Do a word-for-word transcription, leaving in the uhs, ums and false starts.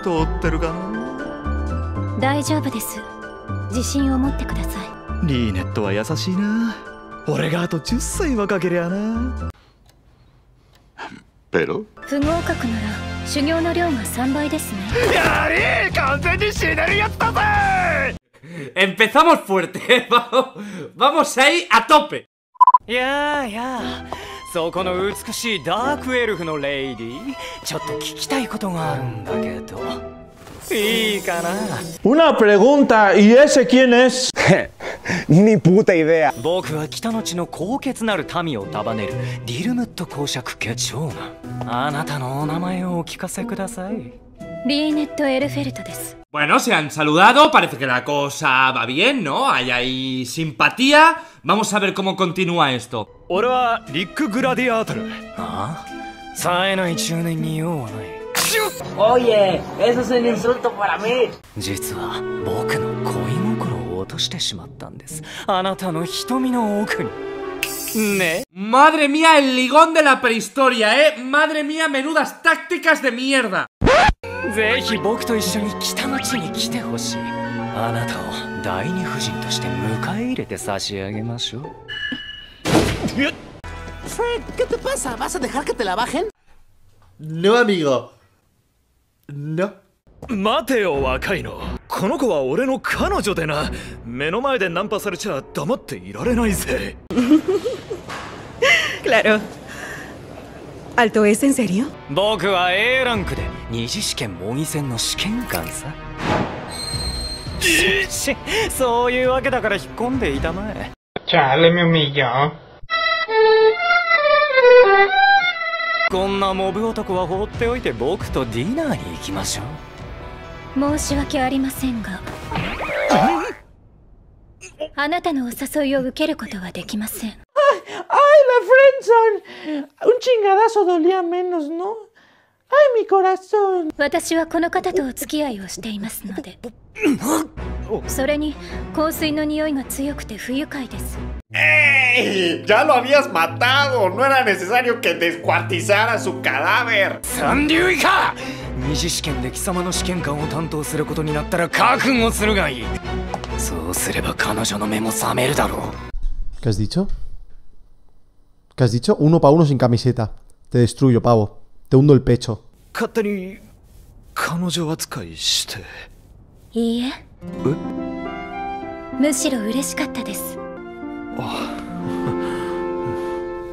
通ってるかな。 大丈夫です。自信を持ってください。 リーネットは優しいな。俺があとじゅっさい若けりゃな。ペロ不合格なら修行の量がさんばいですね。 やりー、完全に死ねるやつだぜ。 Empezamos fuerte. Vamos, vamos ahí a tope. いやいや、そこの美しいダークエルフのレイディー、ちょっと聞きたいことがあるんだけど、いいかな。 Una pregunta, ¿y ese quién es? Ni puta idea. 僕は北の地の高潔なる民を束ねるディルムット公爵家長が。あなたのお名前をお聞かせください。 リーネット・エルフェルトです。 Bueno, se han saludado, parece que la cosa va bien, ¿no? Hay ahí simpatía. Vamos a ver cómo continúa esto. 俺はリック・グラディアートル。ああ、冴えない中年に用はない。 Oye, eso es un insulto para mí. 実は僕の恋心を落としてしまったんです。あなたの瞳の奥に。ね。 Madre mía, el ligón de la prehistoria, ¿eh? Madre mía, menudas tácticas de mierda. ぜひ僕と一緒に北の地に来てほしい。あなたを第二夫人として迎え入れて差し上げましょう。 Fred, ¿qué te pasa? ¿Vas a dejar que te la bajen? No, amigo. No. 待てよ若いの。この子は俺の彼女でな。目の前でナンパされちゃ黙っていられないぜ。 Claro. ¿Alto es en serio? 僕は エー ランクで二次試験模擬戦の試験官さ。ししそういうわけだから引っ込んでいたまえ。 Chale, me humilló. こんなモブ男は放っておいて僕とディナーに行きましょう。申し訳ありませんが、あなたのお誘いを受けることはできません。 ¡Ay, la friendzone! Un chingadazo dolía menos, ¿no? ¡Ay, mi corazón! 私はこの方とお付き合いをしていますので。それに香水の匂いが強くて不愉快です。 ¡Ey! ¡Ya lo habías matado! ¡No era necesario que descuartizara su cadáver! 三流以下！二次試験で貴様の試験官を担当することになったら覚悟するがいい。そうすれば彼女の目も覚めるだろう。 ¿Qué has dicho? ¿Qué has dicho? Uno pa' uno sin camiseta. Te destruyo, pavo. Te hundo el pecho. 勝手に彼女扱いして。 いいえ。 え？ むしろ嬉しかったです。 あ